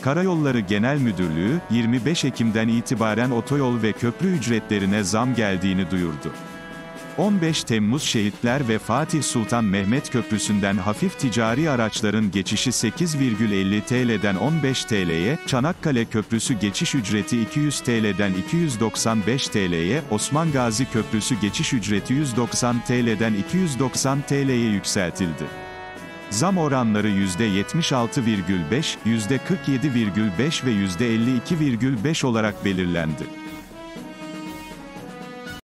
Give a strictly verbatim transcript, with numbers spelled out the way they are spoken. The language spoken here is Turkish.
Karayolları Genel Müdürlüğü, yirmi beş Ekim'den itibaren otoyol ve köprü ücretlerine zam geldiğini duyurdu. on beş Temmuz Şehitler ve Fatih Sultan Mehmet Köprüsü'nden hafif ticari araçların geçişi sekiz virgül elli TL'den on beş TL'ye, Çanakkale Köprüsü geçiş ücreti iki yüz TL'den iki yüz doksan beş TL'ye, Osman Gazi Köprüsü geçiş ücreti yüz doksan TL'den iki yüz doksan TL'ye yükseltildi. Zam oranları yüzde yetmiş altı virgül beş, yüzde kırk yedi virgül beş ve yüzde elli iki virgül beş olarak belirlendi.